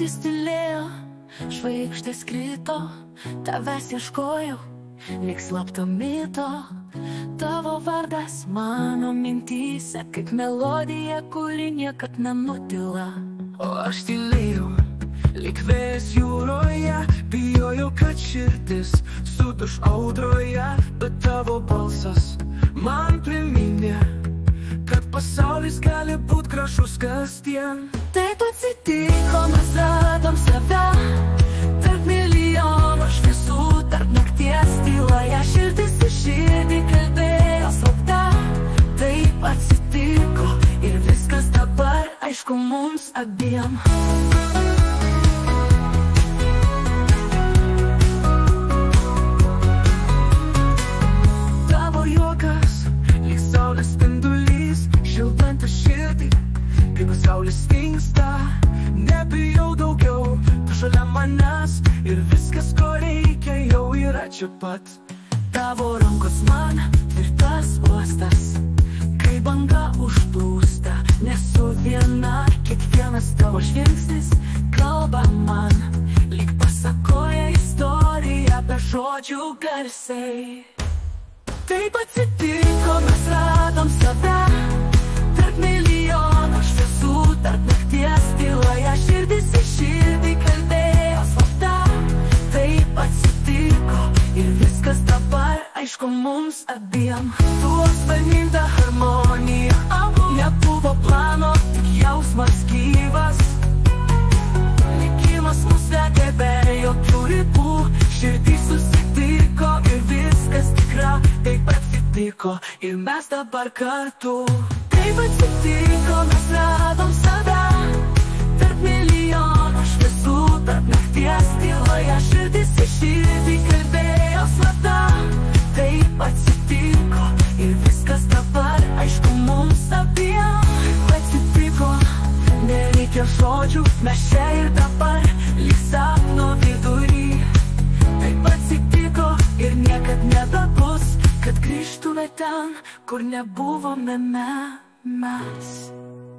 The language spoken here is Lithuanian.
Naktys tylėjo, žvaigždės krito, tavęs ieškojau, lyg slapto mito. Tavo vardas mano mintyse, kaip melodija, kuri niekad nenutila. O aš tylėjau, lyg vėjas jūroje, bijojau, kad širdis suduš audroje. Bet tavo balsas man priminė, kad pasaulis gali būt gražus kasdien. Taip atsitiko, mes radom save tarp milijonų šviesų, tarp nakties tyloje. Širdis į širdį kalbėjo slapta. Taip atsitiko ir viskas dabar aišku mums abiem. Tavo juokas lyg saulės spindulys, šildantis širdį, kai pasaulis stingsta. Nebijau daugiau, tu šalia manęs ir viskas, ko reikia, jau yra čia pat. Tavo rankos man tvirtas uostas, kai banga užplūsta. Nesu viena, kiekvienas tavo žvilgsnis kalba man, lyg pasakoja istoriją be žodžių garsiai. Taip atsitiko, mes radom save tarp milijonų šviesų, tarp nakties tyloje. Širdis į širdį kalbėjo slapta. Taip atsitiko ir viskas dabar aišku mums abiem. Tuo spalvinta harmonija, nebuvo plano, tik jausmas gyvas. Likimas mus vedė be jokių ribų, širdys susitiko ir viskas tikra. Taip atsitiko ir mes dabar kartu. Taip atsitiko, mes radom save tarp milijonų šviesų, tarp nakties tyloje. Širdis į širdį kalbėjo slapta. Taip atsitiko ir viskas dabar aišku mums abiem. Taip atsitiko, nereikia žodžių, mes čia ir dabar, lyg sapno vidury. Taip atsitiko ir niekad nebebus, kad grįžtume ten, kur nebuvome mes.